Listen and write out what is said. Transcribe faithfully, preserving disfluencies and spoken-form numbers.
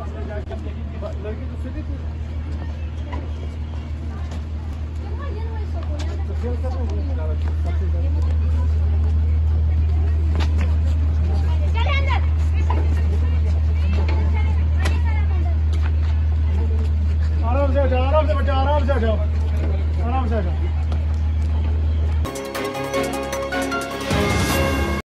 लड़की तो सीधी थी। आराम से आ जाओ, आराम से बच्चा, आराम से आ जाओ, आराम से आ जाओ।